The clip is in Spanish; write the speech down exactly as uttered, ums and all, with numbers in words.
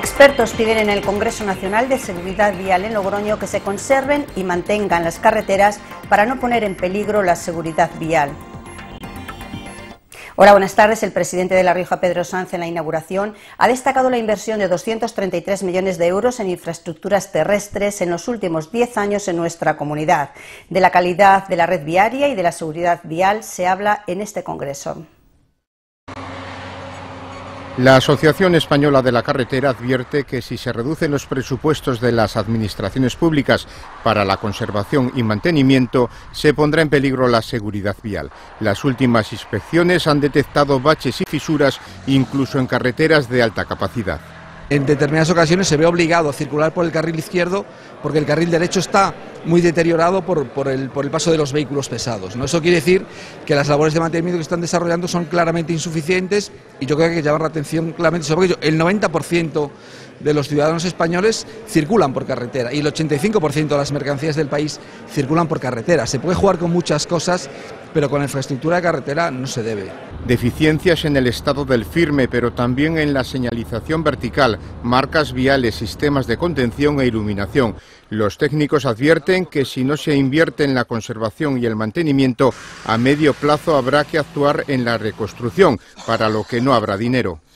Expertos piden en el Congreso Nacional de Seguridad Vial en Logroño que se conserven y mantengan las carreteras para no poner en peligro la seguridad vial. Hola, buenas tardes. El presidente de La Rioja, Pedro Sanz, en la inauguración ha destacado la inversión de doscientos treinta y tres millones de euros en infraestructuras terrestres en los últimos diez años en nuestra comunidad. De la calidad de la red viaria y de la seguridad vial se habla en este congreso. La Asociación Española de la Carretera advierte que si se reducen los presupuestos de las administraciones públicas para la conservación y mantenimiento, se pondrá en peligro la seguridad vial. Las últimas inspecciones han detectado baches y fisuras, incluso en carreteras de alta capacidad. En determinadas ocasiones se ve obligado a circular por el carril izquierdo porque el carril derecho está muy deteriorado por, por, el, por el paso de los vehículos pesados, ¿no? Eso quiere decir que las labores de mantenimiento que están desarrollando son claramente insuficientes y yo creo que hay que llamar la atención claramente sobre ello. El noventa por ciento de los ciudadanos españoles circulan por carretera y el ochenta y cinco por ciento de las mercancías del país circulan por carretera. Se puede jugar con muchas cosas, pero con la infraestructura de carretera no se debe. Deficiencias en el estado del firme, pero también en la señalización vertical, marcas viales, sistemas de contención e iluminación. Los técnicos advierten que si no se invierte en la conservación y el mantenimiento, a medio plazo habrá que actuar en la reconstrucción, para lo que no habrá dinero.